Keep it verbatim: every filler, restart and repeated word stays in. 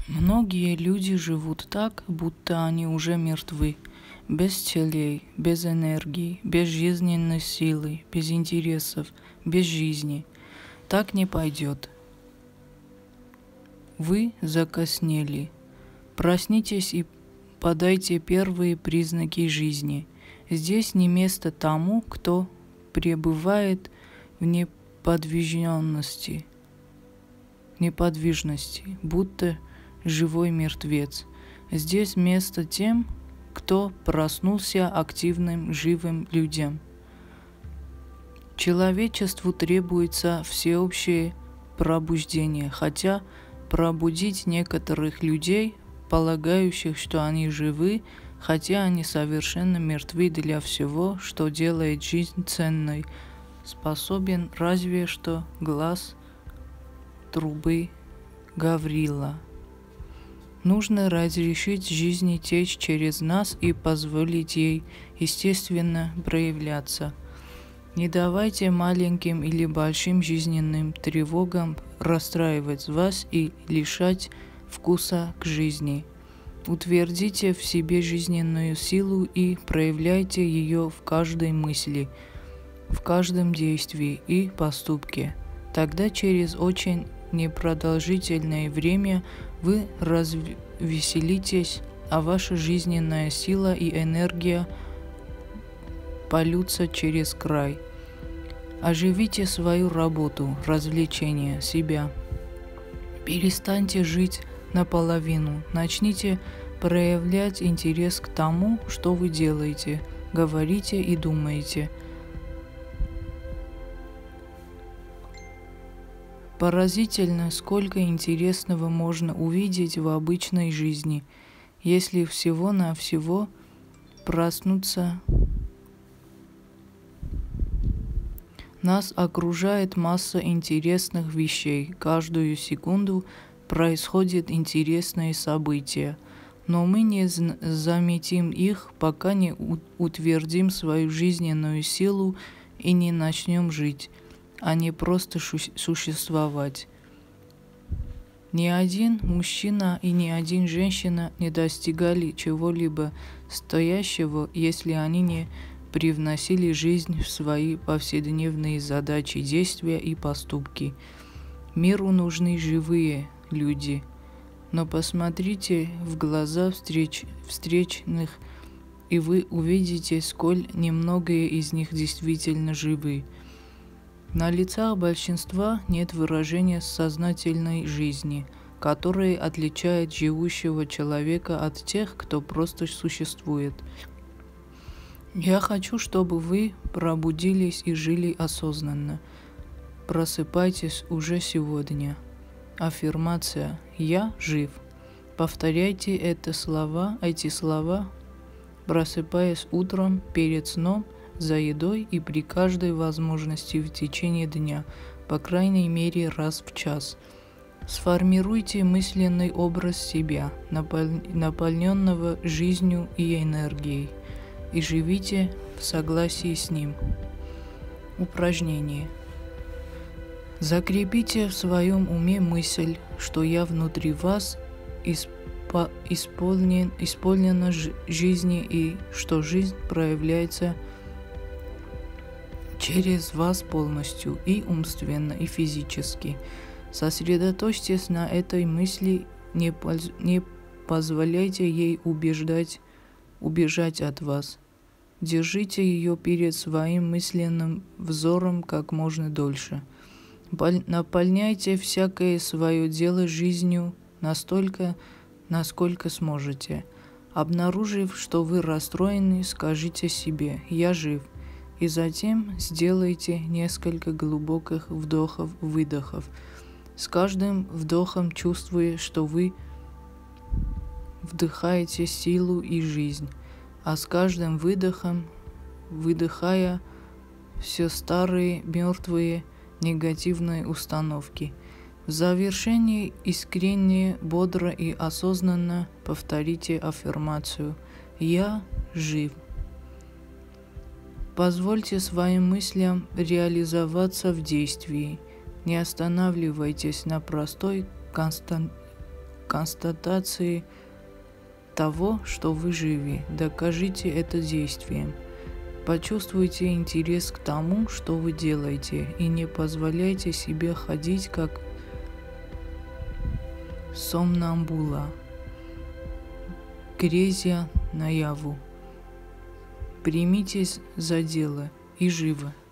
Многие люди живут так, будто они уже мертвы, без целей, без энергии, без жизненной силы, без интересов, без жизни. Так не пойдет. Вы закоснели. Проснитесь и подайте первые признаки жизни. Здесь не место тому, кто пребывает в неподвижности, неподвижности, будто живой мертвец. Здесь место тем, кто проснулся активным, живым людям. Человечеству требуется всеобщее пробуждение, хотя пробудить некоторых людей, полагающих, что они живы, хотя они совершенно мертвы для всего, что делает жизнь ценной, способен разве что глаз трубы Гаврила. Нужно разрешить жизни течь через нас и позволить ей естественно проявляться. Не давайте маленьким или большим жизненным тревогам расстраивать вас и лишать вкуса к жизни. Утвердите в себе жизненную силу и проявляйте ее в каждой мысли, в каждом действии и поступке. Тогда через очень непродолжительное время вы развеселитесь, а ваша жизненная сила и энергия польются через край. Оживите свою работу, развлечения, себя. Перестаньте жить наполовину. Начните проявлять интерес к тому, что вы делаете, говорите и думаете. Поразительно, сколько интересного можно увидеть в обычной жизни, если всего-навсего проснуться. Нас окружает масса интересных вещей. Каждую секунду происходят интересные события, но мы не заметим их, пока не утвердим свою жизненную силу и не начнем жить, а не просто существовать. Ни один мужчина и ни один женщина не достигали чего-либо стоящего, если они не привносили жизнь в свои повседневные задачи, действия и поступки. Миру нужны живые люди, но посмотрите в глаза встреч, встречных, и вы увидите, сколь немногие из них действительно живы. На лицах большинства нет выражения сознательной жизни, которое отличает живущего человека от тех, кто просто существует. Я хочу, чтобы вы пробудились и жили осознанно. Просыпайтесь уже сегодня. Аффирмация «Я жив». Повторяйте это слова, эти слова, просыпаясь утром, перед сном, за едой и при каждой возможности в течение дня, по крайней мере раз в час. Сформируйте мысленный образ себя, наполненного жизнью и энергией, и живите в согласии с ним. Упражнение. Закрепите в своем уме мысль, что я внутри вас испо- исполнен, исполнена ж- жизни и что жизнь проявляется через вас полностью и умственно, и физически. Сосредоточьтесь на этой мысли, не, поз- не позволяйте ей убеждать, убежать от вас. Держите ее перед своим мысленным взором как можно дольше. Наполняйте всякое свое дело жизнью настолько, насколько сможете. Обнаружив, что вы расстроены, скажите себе «Я жив», и затем сделайте несколько глубоких вдохов-выдохов. С каждым вдохом чувствуя, что вы вдыхаете силу и жизнь, а с каждым выдохом, выдыхая все старые, мертвые, негативные установки. В завершении искренне, бодро и осознанно повторите аффирмацию «Я жив». Позвольте своим мыслям реализоваться в действии. Не останавливайтесь на простой констан... констатации того, что вы живы. Докажите это действием. Почувствуйте интерес к тому, что вы делаете, и не позволяйте себе ходить как сомнамбула, грезя наяву. Примитесь за дело и живо.